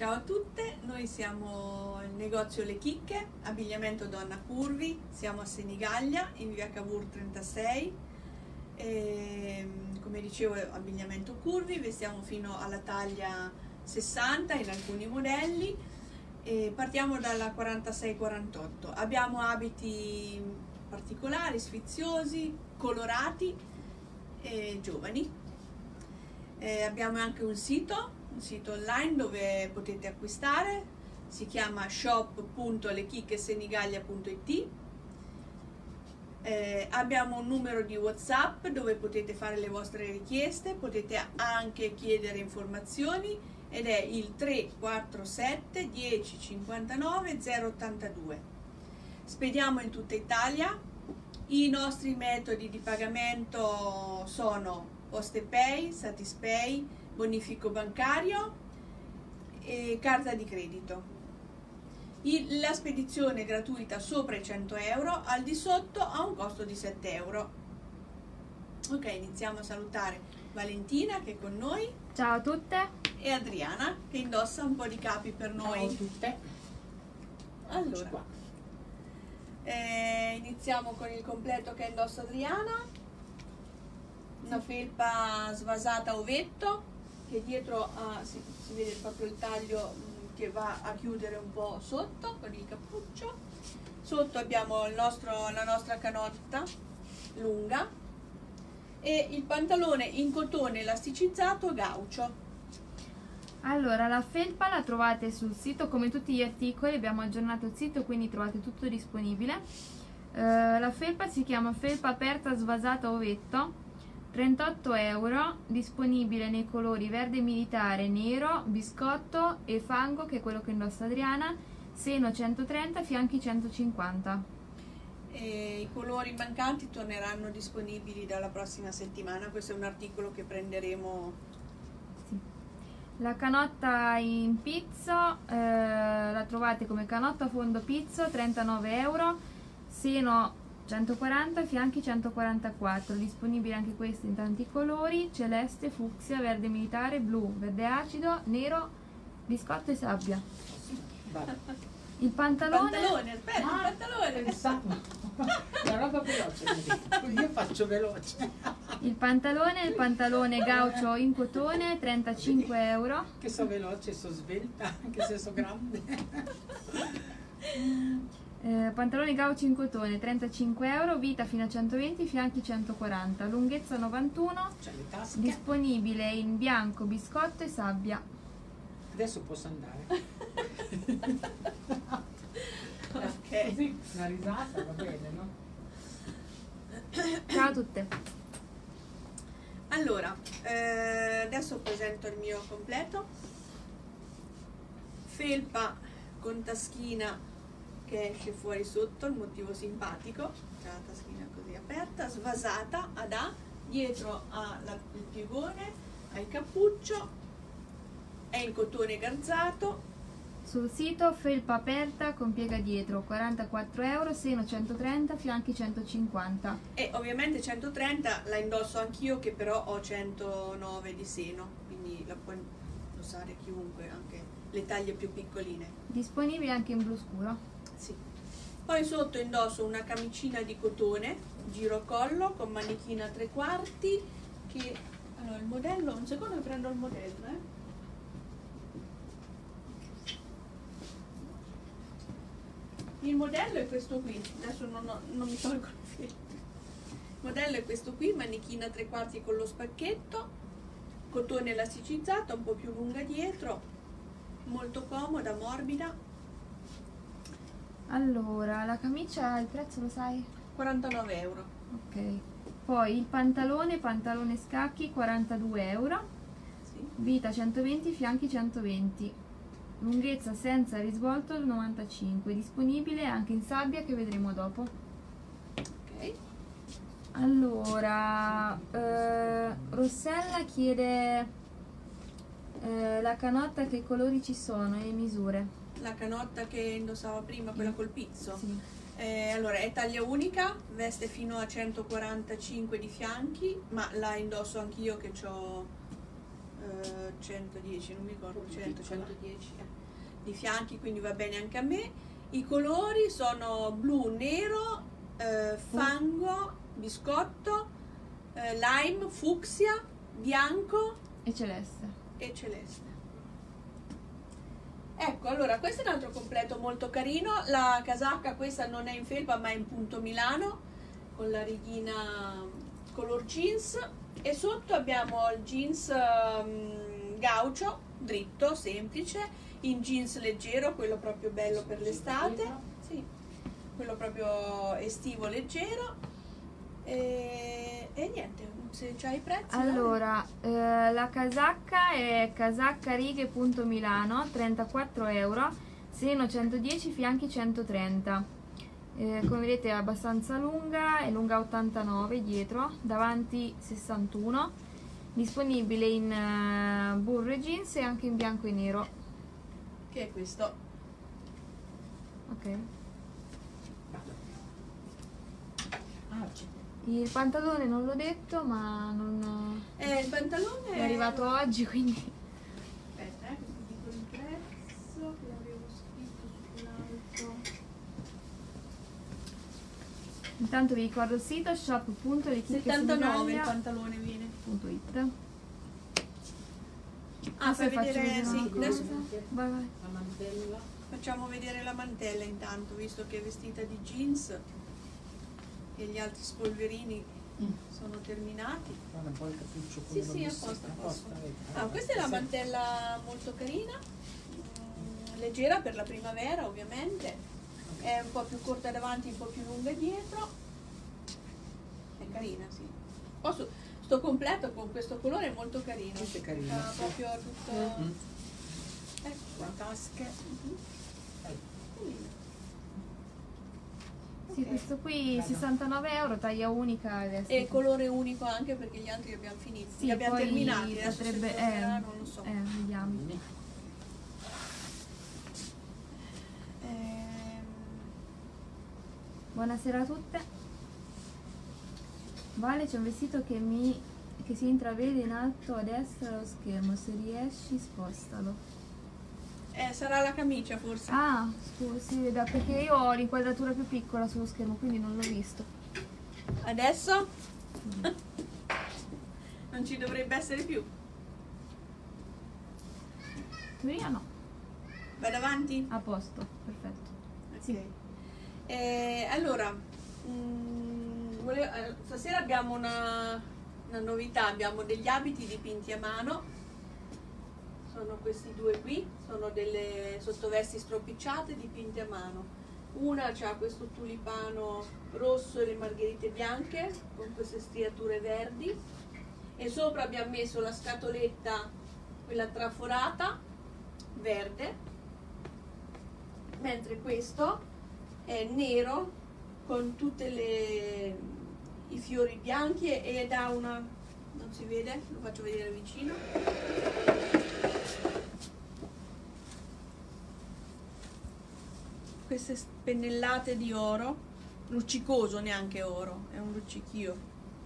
Ciao a tutte, noi siamo il negozio Le Chicche, abbigliamento donna curvi, siamo a Senigallia in via Cavour 36, come dicevo abbigliamento curvi, vestiamo fino alla taglia 60 in alcuni modelli e partiamo dalla 46-48. Abbiamo abiti particolari, sfiziosi, colorati e giovani. Abbiamo anche un sito online dove potete acquistare, si chiama shop.lechicchesenigallia.it. Abbiamo un numero di WhatsApp dove potete fare le vostre richieste, potete anche chiedere informazioni ed è il 347 10 59 082. Spediamo in tutta Italia. I nostri metodi di pagamento sono PostePay, Satispay, bonifico bancario e carta di credito. La spedizione è gratuita sopra i 100 euro, al di sotto ha un costo di 7 euro. Ok, iniziamo a salutare Valentina che è con noi. Ciao a tutte. E Adriana che indossa un po' di capi per noi. Ciao a tutte. Allora, iniziamo con il completo che indossa Adriana. Una felpa svasata a ovetto che dietro si vede proprio il taglio che va a chiudere un po' sotto con il cappuccio. Sotto abbiamo la nostra canotta lunga e il pantalone in cotone elasticizzato gaucho. Allora, la felpa la trovate sul sito come tutti gli articoli, abbiamo aggiornato il sito quindi trovate tutto disponibile. La felpa si chiama felpa aperta svasata a ovetto, 38 euro, disponibile nei colori verde militare, nero, biscotto e fango, che è quello che indossa Adriana, seno 130, fianchi 150. E i colori mancanti torneranno disponibili dalla prossima settimana, questo è un articolo che prenderemo. Sì. La canotta in pizzo la trovate come canotta a fondo pizzo, 39 euro, seno 140, fianchi 144, disponibile anche questo in tanti colori, celeste, fucsia, verde militare, blu, verde acido, nero, biscotto e sabbia. Il pantalone... Il pantalone! La roba veloce, io faccio veloce. Il pantalone gaucho in cotone, 35 euro. Che so veloce, so svelta, anche se so grande. Pantalone gaucho in cotone 35 euro, vita fino a 120, fianchi 140, lunghezza 91, disponibile in bianco, biscotto e sabbia. Adesso posso andare. Ok, Così, una risata va bene, no? Ciao a tutte. allora adesso presento il mio completo. Felpa con taschina che esce fuori sotto, il motivo simpatico, c'è la taschina così aperta, svasata ad A, dietro ha il piegone, ha il cappuccio, è in cotone garzato. Sul sito felpa aperta con piega dietro, 44 euro, seno 130, fianchi 150. E ovviamente 130 la indosso anch'io che però ho 109 di seno, quindi la può indossare chiunque, anche le taglie più piccoline. Disponibile anche in blu scuro. Sì. Poi sotto indosso una camicina di cotone, girocollo con manichina 3/4 che allora il modello, un secondo che prendo il modello, Il modello è questo qui, adesso non mi tolgo il filo. Il modello è questo qui, manichina 3/4 con lo spacchetto, cotone elasticizzato, un po' più lunga dietro, molto comoda, morbida. Allora, la camicia, il prezzo lo sai? 49 euro. Ok. Poi il pantalone scacchi, 42 euro, Sì. vita 120, fianchi 120. Lunghezza senza risvolto 95, disponibile anche in sabbia che vedremo dopo. Ok. Allora, Rossella chiede la canotta, che colori ci sono e misure. La canotta che indossava prima, quella col pizzo. Sì. Allora è taglia unica, veste fino a 145 di fianchi, ma la indosso anch'io che ho 110, non mi ricordo, 100, 110 di fianchi, quindi va bene anche a me. I colori sono blu, nero, fango, biscotto, lime, fucsia, bianco E celeste. e celeste. Ecco, allora questo è un altro completo molto carino. La casacca questa non è in felpa ma è in punto Milano, con la righina color jeans, e sotto abbiamo il jeans gaucho, dritto, semplice, in jeans leggero, quello proprio bello per l'estate, sì, quello proprio estivo leggero. E niente, se c'hai i prezzi. Allora, la casacca è casacca righe.milano, 34 euro, seno 110, fianchi 130. Come vedete è abbastanza lunga, è lunga 89 dietro, davanti 61, disponibile in burro e jeans e anche in bianco e nero. Che è questo. Ok. Ah, c'è. Il pantalone non l'ho detto, ma non Il pantalone è arrivato oggi, quindi Aspetta, che ti dico il prezzo che avevo scritto sull'altro. intanto vi ricordo il sito 79 il pantalone viene. shop.it. Ah, fai vedere, sì, adesso Vai, vai. La mantella. facciamo vedere la mantella intanto, visto che è vestita di jeans e gli altri spolverini sono terminati. Guarda un po' il cappuccio Sì, come sì, l'ho a visto. posto, a posto. vedi. Ah, questa è la mantella molto carina, leggera per la primavera ovviamente, è un po' più corta davanti, un po' più lunga dietro, è carina, sì. Sto completo con questo colore è molto carino, Questo è carino, ha sì. proprio tutto, ecco La qua. tasche. Carino. Sì, Ok. questo qui Bello. 69 euro, taglia unica ed è E colore unico anche perché gli altri li abbiamo finiti, Sì, li abbiamo poi terminati, adesso potrebbe- se tornerà non lo so. vediamo. Ehm, Buonasera a tutte. Vale, c'è un vestito che si intravede in alto a destra allo schermo, se riesci spostalo. sarà la camicia forse. Ah, scusa, si vede perché io ho l'inquadratura più piccola sullo schermo, quindi non l'ho visto. Adesso? Non ci dovrebbe essere più. Teoria no, Vado avanti? a posto, perfetto. Ok. Sì. Allora, stasera abbiamo una novità, abbiamo degli abiti dipinti a mano, sono questi due qui, sono delle sottovesti stropicciate dipinte a mano. Una ha questo tulipano rosso e le margherite bianche con queste striature verdi, e sopra abbiamo messo la scatoletta, quella traforata, verde, mentre questo è nero con tutte i fiori bianchi ed ha una, non si vede, lo faccio vedere vicino, queste spennellate di oro, luccicoso, neanche oro, è un luccichio,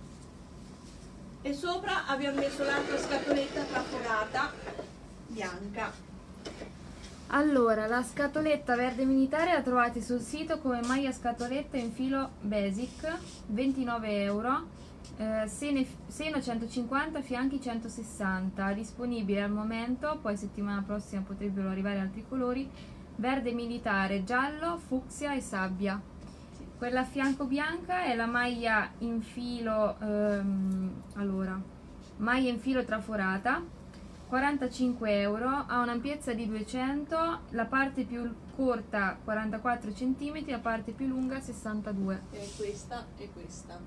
e sopra abbiamo messo l'altra scatoletta traforata bianca. Allora, la scatoletta verde militare la trovate sul sito come maglia scatoletta in filo basic, 29 euro, seno 150, fianchi 160, disponibile al momento, poi settimana prossima potrebbero arrivare altri colori, verde militare, giallo, fucsia e sabbia. Quella a fianco bianca è la maglia in filo, allora, maglia in filo traforata, 45 euro, ha un'ampiezza di 200, la parte più corta 44 cm, la parte più lunga 62. È questa e questa.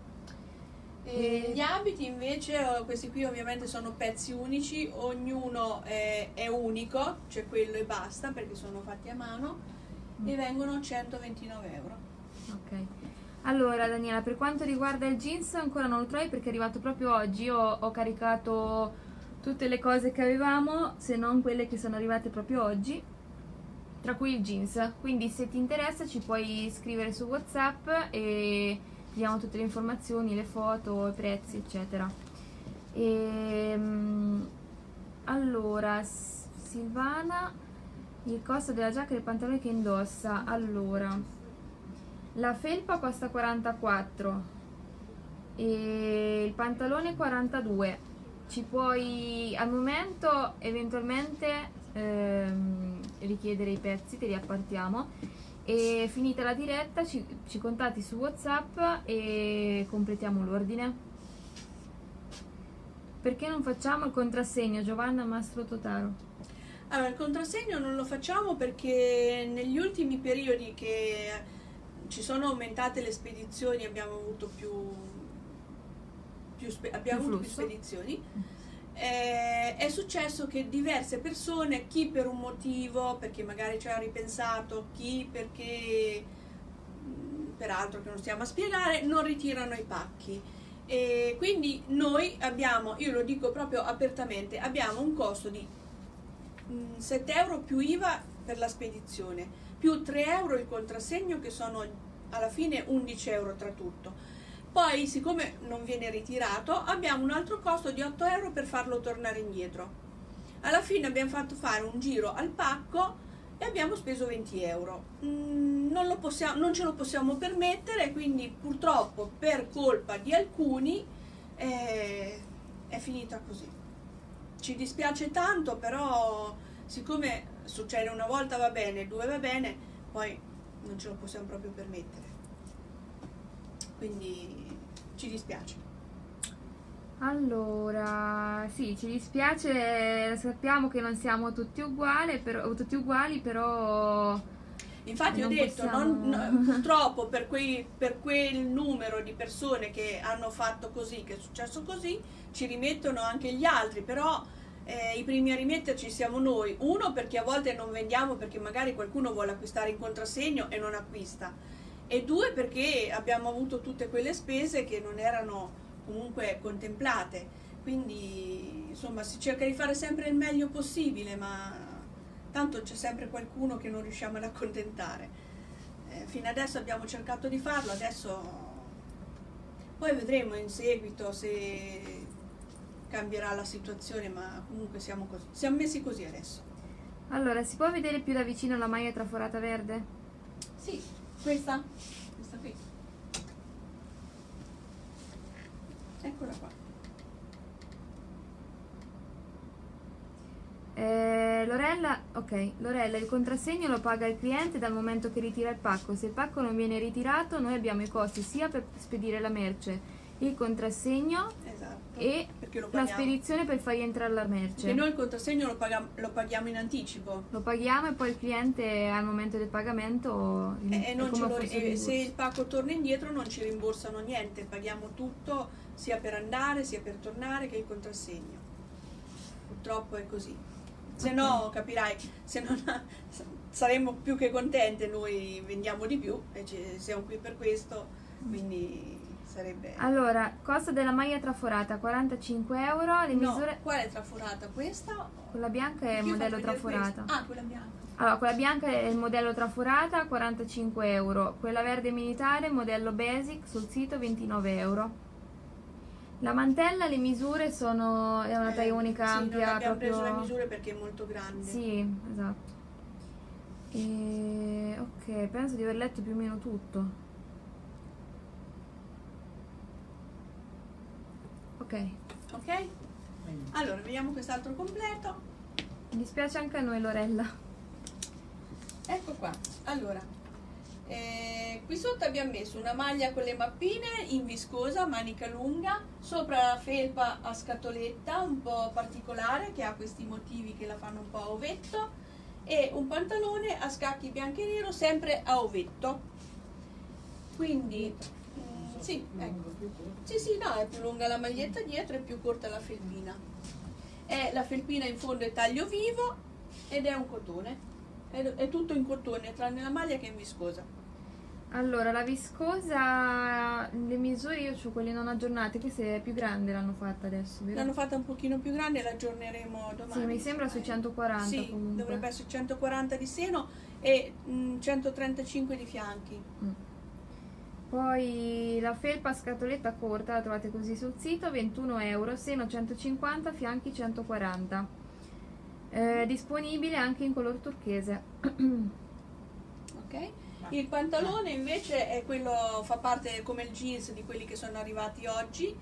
E- Gli abiti invece, questi qui ovviamente sono pezzi unici, ognuno è unico, c'è quello e basta perché sono fatti a mano, e vengono 129 euro. Ok. Allora Daniela, per quanto riguarda il jeans ancora non lo trovi perché è arrivato proprio oggi, io ho caricato tutte le cose che avevamo, se non quelle che sono arrivate proprio oggi, tra cui il jeans, quindi se ti interessa ci puoi scrivere su WhatsApp e ti diamo tutte le informazioni, le foto, i prezzi eccetera. Allora, Silvana, il costo della giacca e del pantalone che indossa. Allora, la felpa costa 44 e il pantalone 42. Ci puoi al momento eventualmente richiedere i pezzi, te li appartiamo, e finita la diretta ci contatti su WhatsApp e completiamo l'ordine. Perché non facciamo il contrassegno, Giovanna Mastro Totaro? Allora, il contrassegno non lo facciamo perché negli ultimi periodi che ci sono aumentate le spedizioni, abbiamo avuto più spedizioni. È successo che diverse persone, chi per un motivo, perché magari ci ha ripensato, chi perché peraltro che non stiamo a spiegare, non ritirano i pacchi. E quindi noi abbiamo, io lo dico proprio apertamente, abbiamo un costo di 7 euro più IVA per la spedizione, più 3 euro il contrassegno, che sono alla fine 11 euro tra tutto. Poi, siccome non viene ritirato, abbiamo un altro costo di 8 euro per farlo tornare indietro. Alla fine abbiamo fatto fare un giro al pacco e abbiamo speso 20 euro. Non ce lo possiamo permettere, quindi purtroppo per colpa di alcuni è finita così. Ci dispiace tanto, però siccome succede una volta va bene, due va bene, poi non ce lo possiamo proprio permettere. Quindi ci dispiace. Allora, sì, ci dispiace, sappiamo che non siamo tutti uguali, però Infatti ho detto, purtroppo per quel numero di persone che hanno fatto così, che è successo così, ci rimettono anche gli altri, però i primi a rimetterci siamo noi. Uno, perché a volte non vendiamo perché magari qualcuno vuole acquistare in contrassegno e non acquista, e due, perché abbiamo avuto tutte quelle spese che non erano comunque contemplate. Quindi insomma si cerca di fare sempre il meglio possibile, ma tanto c'è sempre qualcuno che non riusciamo ad accontentare. Fino adesso abbiamo cercato di farlo, adesso poi vedremo in seguito se cambierà la situazione, ma comunque siamo messi così adesso. Allora, si può vedere più da vicino la maglia traforata verde? Sì, questa qui. Eccola qua. Lorella, il contrassegno lo paga il cliente dal momento che ritira il pacco. Se il pacco non viene ritirato, noi abbiamo i costi sia per spedire la merce, il contrassegno, esatto, e la spedizione per far rientrare la merce. Perché noi il contrassegno lo paghiamo in anticipo. Lo paghiamo e poi il cliente al momento del pagamento se il pacco torna indietro non ci rimborsano niente, paghiamo tutto sia per andare sia per tornare che il contrassegno. Purtroppo è così. Se no, capirai, saremmo più che contente, noi vendiamo di più e siamo qui per questo, quindi sarebbe... Allora, costo della maglia traforata 45 euro, le misure... Quale traforata? Questa? Quella bianca è il modello traforata. Ah, quella bianca. Allora, quella bianca è il modello traforata, 45 euro. Quella verde militare, modello basic, sul sito 29 euro. La mantella, le misure è una taglia unica, sì, ampia. non abbiamo proprio... preso le misure perché è molto grande. Sì, esatto. Ok, penso di aver letto più o meno tutto. Ok. Ok? Allora, vediamo quest'altro completo. Mi dispiace anche a noi, Lorella. Ecco qua. Allora, qui sotto abbiamo messo una maglia con le mappine in viscosa, manica lunga, sopra la felpa a scatoletta un po' particolare che ha questi motivi che la fanno un po' a ovetto, e un pantalone a scacchi bianco e nero sempre a ovetto. Quindi sì, ecco. Sì, no, è più lunga la maglietta dietro e più corta la felpina. La felpina in fondo è taglio vivo ed è un cotone. È tutto in cotone, tranne la maglia che è in viscosa. Allora, la viscosa, le misure io ho quelle non aggiornate, questa è più grande, l'hanno fatta adesso, vero? L'hanno fatta un pochino più grande, la aggiorneremo domani. Sì, mi sembra sui 140 sì, comunque. Dovrebbe essere 140 di seno e 135 di fianchi. Poi la felpa a scatoletta corta, la trovate così sul sito, 21 euro, seno 150, fianchi 140. Disponibile anche in color turchese. Ok? Il pantalone invece è quello, fa parte come il jeans di quelli che sono arrivati oggi.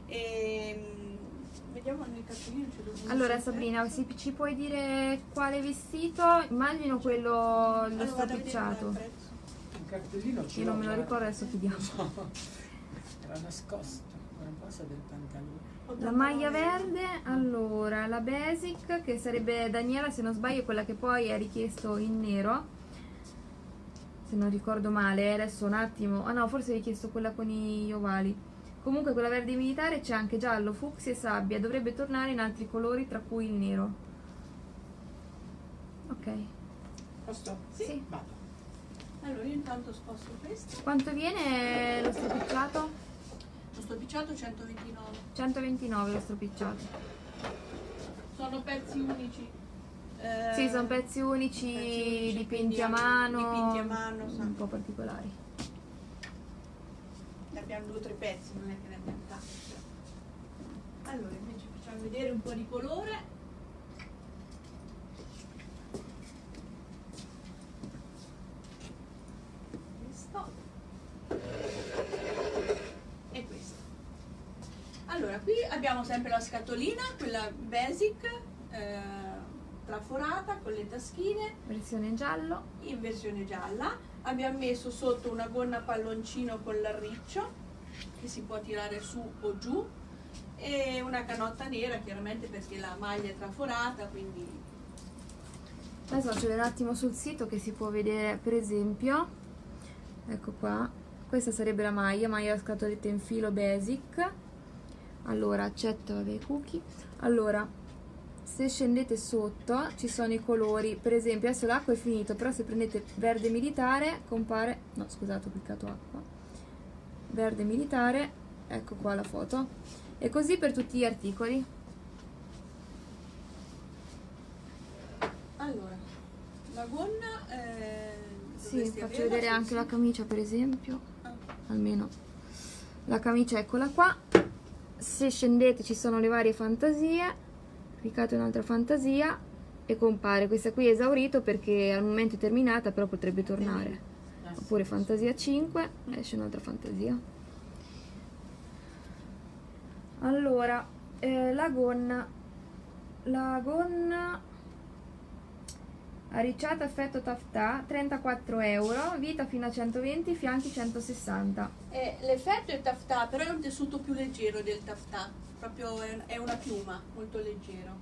Vediamo nel cartellino. Allora Sabrina, ci puoi dire quale vestito? Immagino quello, lo Allora, vado a vedere stropicciato. il prezzo. Il cartellino ce Io non me lo l'ho, ricordo, adesso chiediamo. Era nascosto, era un po' del pantalone. La maglia verde, allora la basic, che sarebbe Daniela se non sbaglio, quella che poi ha richiesto in nero, se non ricordo male, adesso un attimo, ah no, forse hai richiesto quella con gli ovali. Comunque quella verde militare c'è anche giallo, fucsia e sabbia, dovrebbe tornare in altri colori tra cui il nero. Ok. Posto? Sì. Vado. Allora io intanto sposto questo. Quanto viene lo stropicciato? Lo stropicciato 129. 129 lo stropicciato. Sono pezzi unici. Sì, sono pezzi unici dipinti a mano, Dipinti a mano, un po' particolari. Ne abbiamo 2 o 3 pezzi, non è che ne abbiamo tanti. Allora invece facciamo vedere un po' di colore. Questo. E questo. Allora, qui abbiamo sempre la scatolina, quella basic, traforata con le taschine Versione giallo. in versione gialla. Abbiamo messo sotto una gonna palloncino con l'arriccio che si può tirare su o giù e una canotta nera chiaramente perché la maglia è traforata, quindi Adesso faccio vedere un attimo sul sito che si può vedere, per esempio, ecco qua, questa sarebbe la maglia a scatoletta in filo basic. Allora, accetto, vabbè, cookie. Allora, se scendete sotto ci sono i colori, per esempio adesso l'acqua è finito, però se prendete verde militare compare, no scusate ho cliccato acqua, verde militare, ecco qua la foto, e così per tutti gli articoli. allora la gonna Sì, dovresti faccio averla vedere sul anche la sito. camicia per esempio, Ah, almeno la camicia eccola qua. Se scendete ci sono le varie fantasie, cliccate un'altra fantasia e compare, questa qui è esaurito perché al momento è terminata, però potrebbe tornare. Oppure fantasia 5, esce un'altra fantasia. Allora, la gonna arricciata effetto taftà, 34 euro, vita fino a 120, fianchi 160. l'effetto è taftà, però è un tessuto più leggero del taftà, proprio è una piuma molto leggero.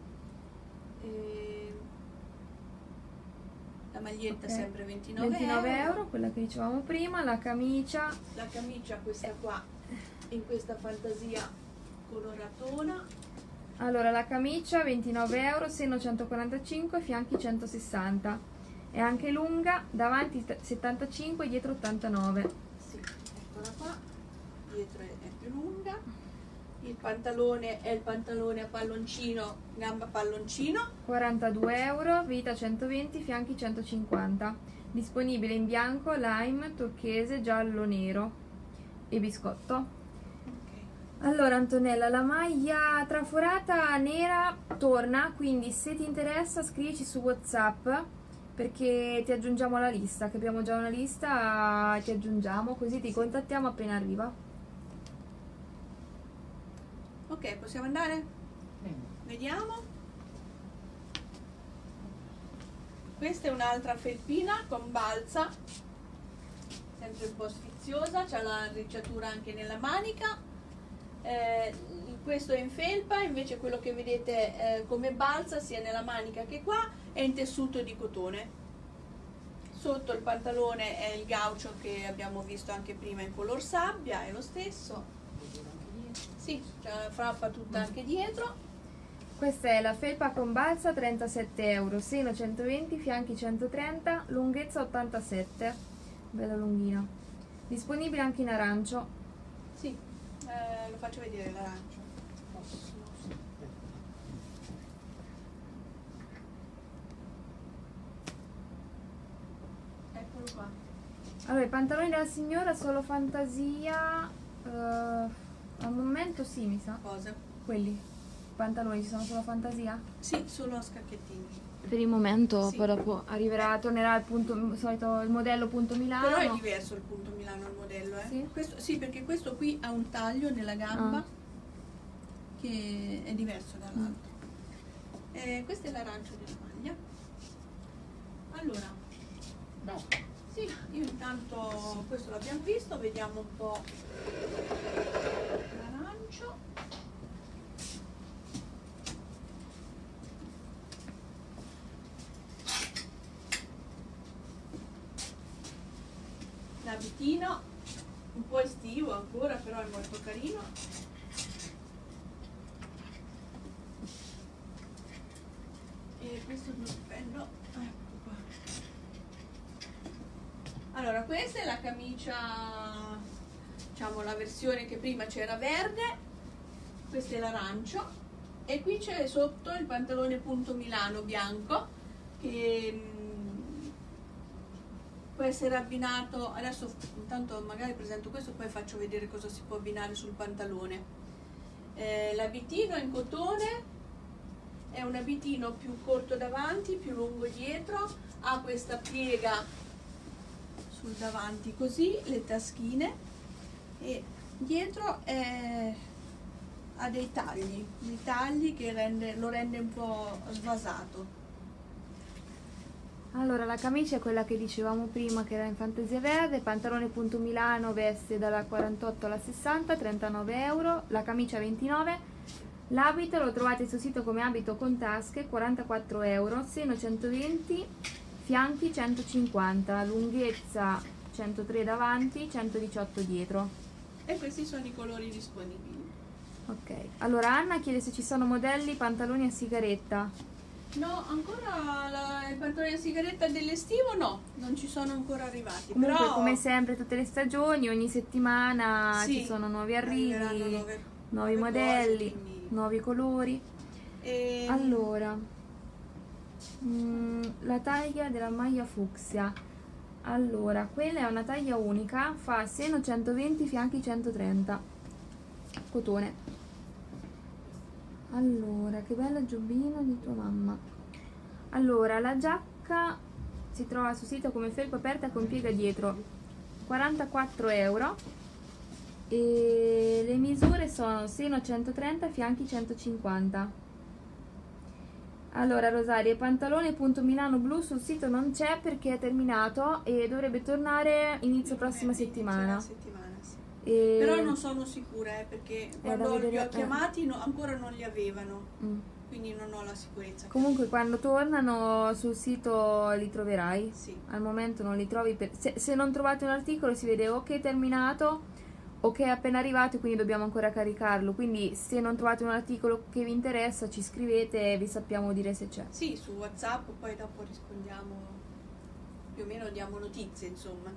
La maglietta Ok. sempre 29 29 euro, quella che dicevamo prima, la camicia, La camicia questa qua in questa fantasia coloratona. allora la camicia 29 euro, seno 145, fianchi 160, è anche lunga, davanti 75, dietro 89. Sì, eccola qua, dietro è più lunga. Il pantalone è il pantalone a palloncino, gamba palloncino. 42 euro, vita 120, fianchi 150, disponibile in bianco, lime, turchese, giallo, nero e biscotto. Allora Antonella, la maglia traforata nera torna, quindi se ti interessa scrivici su WhatsApp perché ti aggiungiamo alla lista, che abbiamo già una lista, ti aggiungiamo così ti contattiamo appena arriva. Ok, possiamo andare? Bene. Vediamo. Questa è un'altra felpina con balza, sempre un po' sfiziosa, c'ha la ricciatura anche nella manica. Questo è in felpa, invece quello che vedete come balza sia nella manica che qua è in tessuto di cotone. Sotto il pantalone è il gaucho che abbiamo visto anche prima in color sabbia, è lo stesso. Sì, c'è la frappa tutta anche dietro. Questa è la felpa con balza, 37 euro, seno 120, fianchi 130, lunghezza 87, bella lunghina. Disponibile anche in arancio. Sì, lo faccio vedere l'arancio. Eccolo qua. Allora, i pantaloni della signora solo fantasia, al momento sì mi sa, Cosa? quelli. pantaloni, ci sono solo fantasia? Sì, solo a scacchettini. Per il momento, Sì. poi dopo arriverà, tornerà il punto solito, il modello punto Milano. Però è diverso il punto Milano, il modello, eh? Sì? Questo, sì, perché questo qui ha un taglio nella gamba Ah. che è diverso dall'altro. Questo è l'arancio della maglia. Allora, No. sì, io intanto questo l'abbiamo visto, vediamo un po' l'arancio. L'abitino, un po' estivo ancora, però è molto carino. E questo è il mio bello. Ecco qua. Allora, questa è la camicia, diciamo la versione che prima c'era verde, questo è l'arancio e qui c'è sotto il pantalone punto Milano bianco che può essere abbinato. Adesso intanto magari presento questo, poi faccio vedere cosa si può abbinare sul pantalone. L'abitino in cotone è un abitino più corto davanti, più lungo dietro, ha questa piega sul davanti così, le taschine, e dietro ha dei tagli che lo rende un po' svasato. Allora, la camicia è quella che dicevamo prima, che era in fantasia verde, pantalone punto Milano, veste dalla 48 alla 60, 39 euro, la camicia 29, l'abito lo trovate sul sito come abito con tasche, 44 euro, seno 120, fianchi 150, lunghezza 103 davanti, 118 dietro. E questi sono i colori disponibili. Ok, allora Anna chiede se ci sono modelli pantaloni a sigaretta. No, ancora i pantaloni a sigaretta dell'estivo no, non ci sono ancora arrivati. Comunque, però come sempre, tutte le stagioni, ogni settimana sì, ci sono nuovi arriveranno arrivi, nuove nuovi cose, modelli, quindi- nuovi colori. Allora, la taglia della maglia fucsia. Allora, quella è una taglia unica, fa seno 120, fianchi 130, cotone. Allora, che bella giubbina di tua mamma. Allora, la giacca si trova sul sito come felpa aperta con piega dietro, 44 euro, e le misure sono seno 130, fianchi 150. Allora, Rosaria, pantalone punto Milano blu sul sito non c'è perché è terminato e dovrebbe tornare inizio prossima settimana. Sì. E- Però non sono sicura perché da quando li vedere- ho chiamati ancora non li avevano, Mm. quindi non ho la sicurezza. Comunque quando tornano sul sito li troverai. Sì. Al momento non li trovi. Se non trovate un articolo si vede o che è terminato o che è appena arrivato e quindi dobbiamo ancora caricarlo. Quindi se non trovate un articolo che vi interessa ci scrivete e vi sappiamo dire se c'è. Sì, su WhatsApp, poi dopo rispondiamo, più o meno diamo notizie, insomma.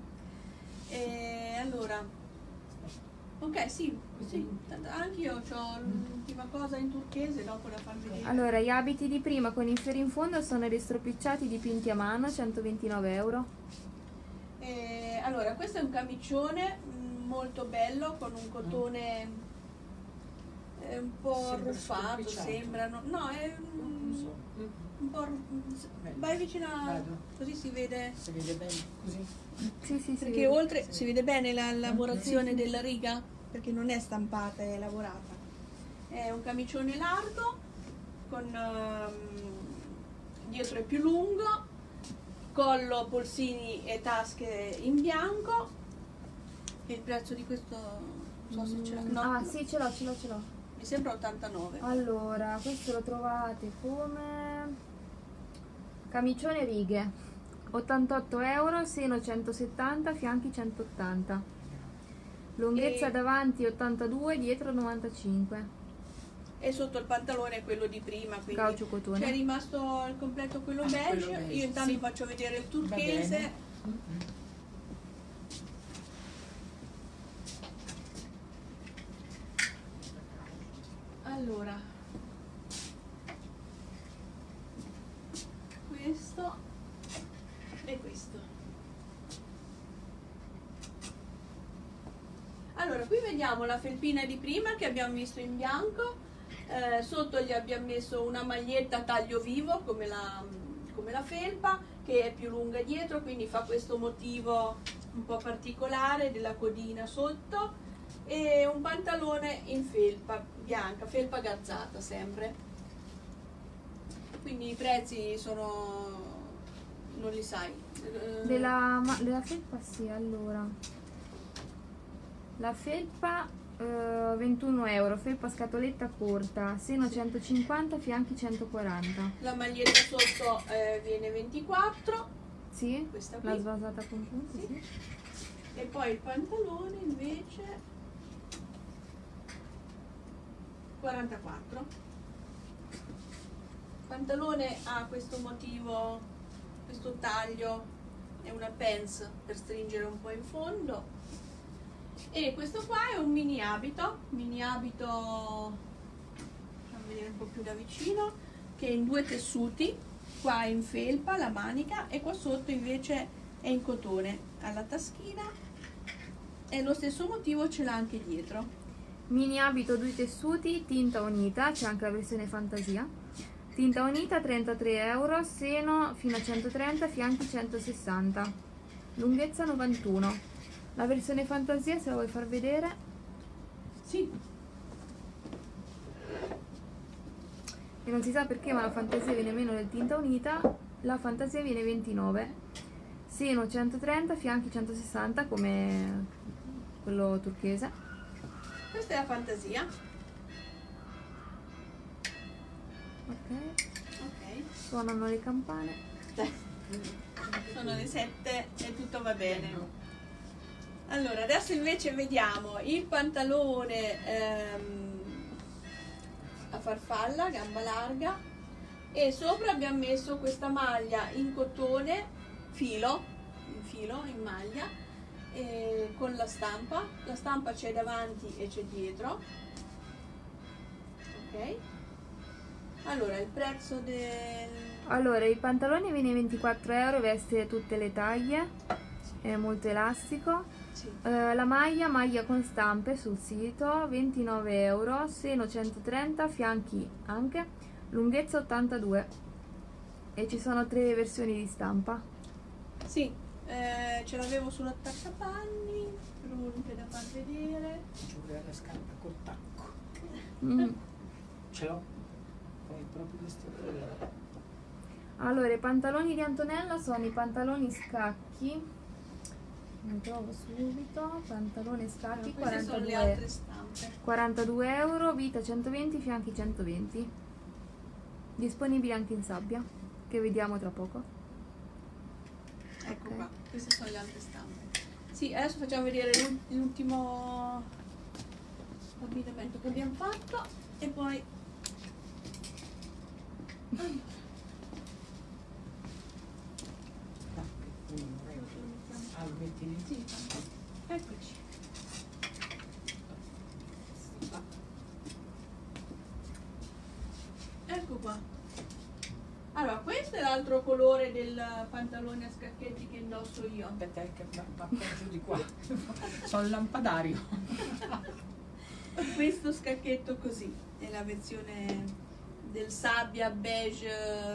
E allora, ok, sì, anch'io ho l'ultima cosa in turchese dopo da farvi vedere. Allora, gli abiti di prima con i fiori in fondo sono i restropicciati dipinti a mano, 129 euro. Allora, questo è un camicione molto bello con un cotone un po' Sembra arruffato, scorpicciato. sembrano. No, è Non so. un po'. Bello. Vai vicino, Vado. così si vede. Si vede bene così? Sì, sì, sì. Perché oltre si vede bene la lavorazione della riga, perché non è stampata, è lavorata. È un camicione largo, con dietro è più lungo, collo, polsini e tasche in bianco. E il prezzo di questo non so se ce l'ha. No, Ah, no, sì, ce l'ho. mi sembra 89. Allora, questo lo trovate come camicione righe, 88 euro, seno 170, fianchi 180, lunghezza E- davanti 82, dietro 95, E sotto il pantalone è quello di prima, quindi cauccio cotone. c'è rimasto il completo quello Quello beige. beige, Io intanto sì. faccio vedere il Va turchese. bene. Allora, questo e questo. Allora, qui vediamo la felpina di prima che abbiamo visto in bianco, Sotto gli abbiamo messo una maglietta a taglio vivo come la felpa, che è più lunga dietro, quindi fa questo motivo un po' particolare della codina sotto, e un pantalone in felpa bianca, felpa garzata sempre. Quindi i prezzi sono, non li sai. Della felpa sì, allora. La felpa 21 euro, felpa scatoletta corta, seno 150, fianchi 140. La maglietta sotto viene 24. Sì, Questa la qui. svasata con punti, sì. E poi il pantalone invece 44. Il pantalone ha questo motivo, questo taglio, è una pants per stringere un po' in fondo. E questo qua è un mini abito, facciamo vedere un po' più da vicino, che è in 2 tessuti, qua è in felpa la manica e qua sotto invece è in cotone, alla taschina, e lo stesso motivo ce l'ha anche dietro. Mini abito 2 tessuti, tinta unita, c'è anche la versione fantasia. Tinta unita 33 euro, seno fino a 130, fianchi 160, lunghezza 91. La versione fantasia, se la vuoi far vedere. Sì, E non si sa perché, ma la fantasia viene meno del tinta unita. La fantasia viene 29, seno 130, fianchi 160 come quello turchese. questa è la fantasia. Ok, Ok, suonano le campane. sono le 7 e tutto va bene. Allora, adesso invece vediamo il pantalone a farfalla, gamba larga, e sopra abbiamo messo questa maglia in cotone, in maglia, con la stampa. La stampa c'è davanti e c'è dietro. Ok. Allora, il prezzo del... Allora, il pantalone viene 24 euro, veste tutte le taglie, è molto elastico. Sì. La maglia con stampe sul sito, 29 euro, seno 130, fianchi anche, lunghezza 82. E ci sono 3 versioni di stampa. Sì, ce l'avevo sull'attaccapanni, pronte da far vedere. Ci vuole la scarpa col tacco. Mm. Ce l'ho. Poi proprio questo. Allora, i pantaloni di Antonella sono i pantaloni scacchi. Mi trovo subito. Pantalone scacchi, Allora, queste sono le 42, altre stampe. 42 euro, vita 120, fianchi 120. Disponibili anche in sabbia, che vediamo tra poco. Ecco Ok. qua, queste sono le altre stampe. Sì, adesso facciamo vedere l'ultimo abbinamento che abbiamo fatto e poi... Ah, lo metti lì? Sì, eccoci. Ecco qua. Allora, questo è l'altro colore del pantalone a scacchetti che indosso io. Aspetta, che va giù di qua. Sono il lampadario. Questo scacchetto così è la versione del sabbia, beige,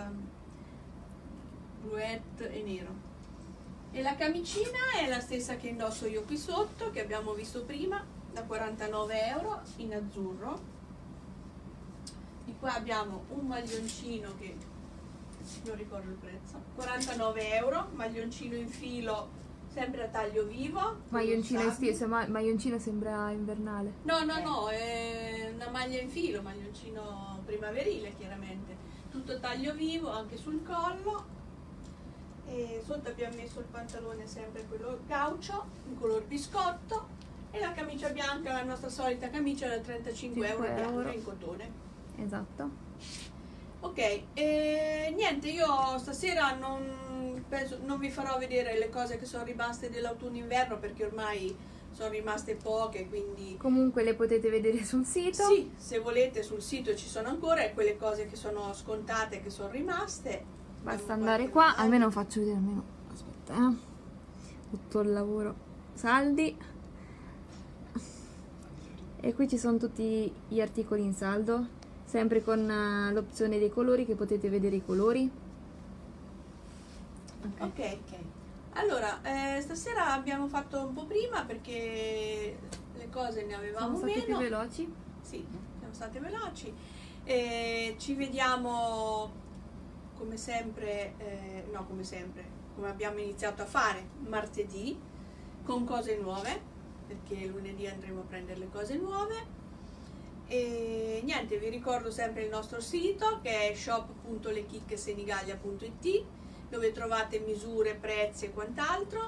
bluette e nero. E la camicina è la stessa che indosso io qui sotto, che abbiamo visto prima, da 49 euro in azzurro. Di qua abbiamo un maglioncino che non ricordo il prezzo, 49 euro, maglioncino in filo sempre a taglio vivo. Maglioncino con estivo, maglioncino sembra invernale. No, è una maglia in filo, maglioncino primaverile chiaramente, tutto taglio vivo anche sul collo, e sotto abbiamo messo il pantalone sempre quello gaucho in color biscotto e la camicia bianca, la nostra solita camicia da 35 euro bianca in cotone. Esatto. Ok, e niente, io stasera non vi farò vedere le cose che sono rimaste dell'autunno-inverno perché ormai sono rimaste poche, quindi Comunque le potete vedere sul sito. sì, se volete sul sito ci sono ancora, e quelle cose che sono scontate, che sono rimaste. Basta abbiamo andare qualche qua, dettaglio. almeno faccio vedere almeno. Aspetta, tutto il lavoro. Saldi. E qui ci sono tutti gli articoli in saldo. sempre con l'opzione dei colori, che potete vedere i colori. Ok. Allora, stasera abbiamo fatto un po' prima perché le cose ne avevamo Siamo stati più meno. veloci. Sì, siamo state veloci. Ci vediamo come sempre, come abbiamo iniziato a fare martedì, con cose nuove, perché lunedì andremo a prendere le cose nuove. E niente, vi ricordo sempre il nostro sito, che è shop.lechicchesenigallia.it, dove trovate misure, prezzi e quant'altro.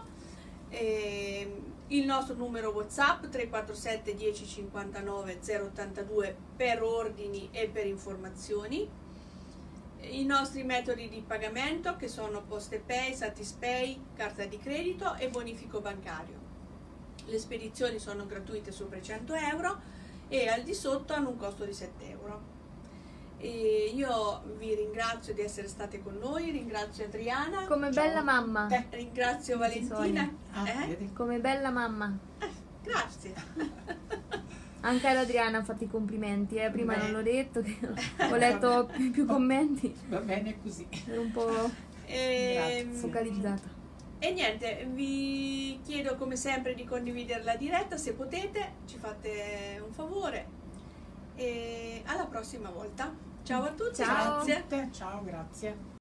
Il nostro numero WhatsApp 347 10 59 082 per ordini e per informazioni. I nostri metodi di pagamento, che sono PostePay, Satispay, carta di credito e bonifico bancario. Le spedizioni sono gratuite sopra i 100 euro e al di sotto hanno un costo di 7 euro. E io vi ringrazio di essere state con noi, ringrazio Adriana, Come Ciao. bella mamma. ringrazio Valentina. Vedi? Come bella mamma. Grazie. Anche ad Adriana fatti i complimenti, prima Beh. non l'ho detto, che ho letto più commenti, Va bene così. ero un po' E, focalizzata. e niente, vi chiedo come sempre di condividere la diretta se potete, ci fate un favore. E alla prossima volta. Ciao a tutti, Ciao. grazie. Ciao, grazie.